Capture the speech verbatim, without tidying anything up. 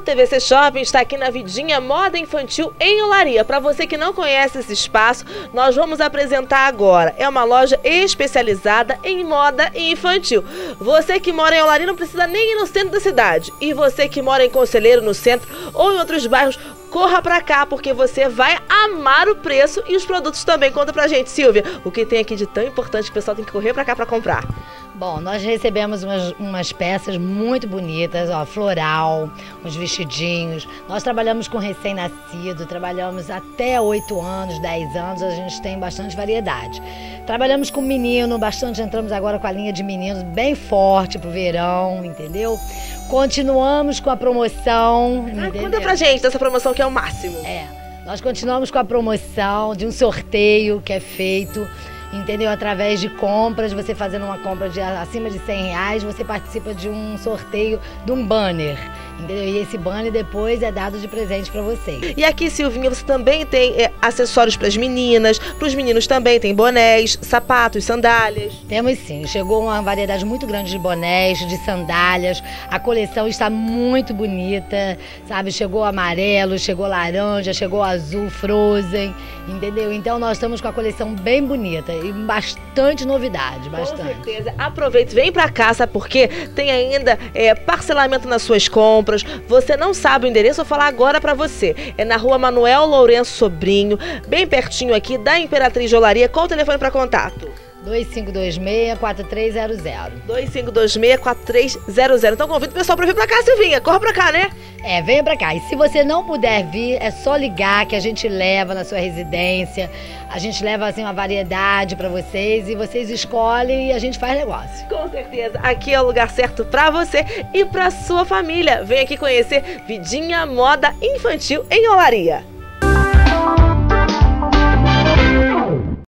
T V C Shopping está aqui na Vidinha Moda Infantil em Olaria. Para você que não conhece esse espaço, nós vamos apresentar agora. É uma loja especializada em moda infantil. Você que mora em Olaria não precisa nem ir no centro da cidade. E você que mora em Conselheiro, no centro ou em outros bairros, corra pra cá, porque você vai amar o preço e os produtos também. Conta pra gente, Silvia, o que tem aqui de tão importante que o pessoal tem que correr pra cá pra comprar. Bom, nós recebemos umas, umas peças muito bonitas, ó, floral, uns vestidinhos. Nós trabalhamos com recém-nascido, trabalhamos até oito anos, dez anos, a gente tem bastante variedade. Trabalhamos com menino, bastante, entramos agora com a linha de meninos bem forte pro verão, entendeu? Continuamos com a promoção. Ah, conta pra gente dessa promoção que é o máximo. É, nós continuamos com a promoção de um sorteio que é feito, entendeu? Através de compras, você fazendo uma compra de acima de cem reais, você participa de um sorteio de um banner, entendeu? E esse banner depois é dado de presente para vocês. E aqui, Silvinha, você também tem é, acessórios para as meninas, para os meninos também, tem bonés, sapatos, sandálias. Temos sim, chegou uma variedade muito grande de bonés, de sandálias, a coleção está muito bonita, sabe? Chegou amarelo, chegou laranja, chegou azul, frozen, entendeu? Então nós estamos com a coleção bem bonita e bastante novidade, bastante. Com certeza. Aproveite, vem pra cá, sabe por quê? Tem ainda é, parcelamento nas suas compras. Você não sabe o endereço, eu vou falar agora pra você. É na rua Manuel Lourenço Sobrinho, bem pertinho aqui da Imperatriz de Olaria. Qual o telefone para contato? dois cinco dois seis, quatro três zero zero. dois cinco dois seis, quatro três zero zero. Então convido o pessoal para vir pra cá, Silvinha. Corra pra cá, né? É, venha pra cá. E se você não puder vir, é só ligar que a gente leva na sua residência. A gente leva assim uma variedade pra vocês e vocês escolhem e a gente faz negócio. Com certeza. Aqui é o lugar certo pra você e pra sua família. Vem aqui conhecer Vidinha Moda Infantil em Olaria.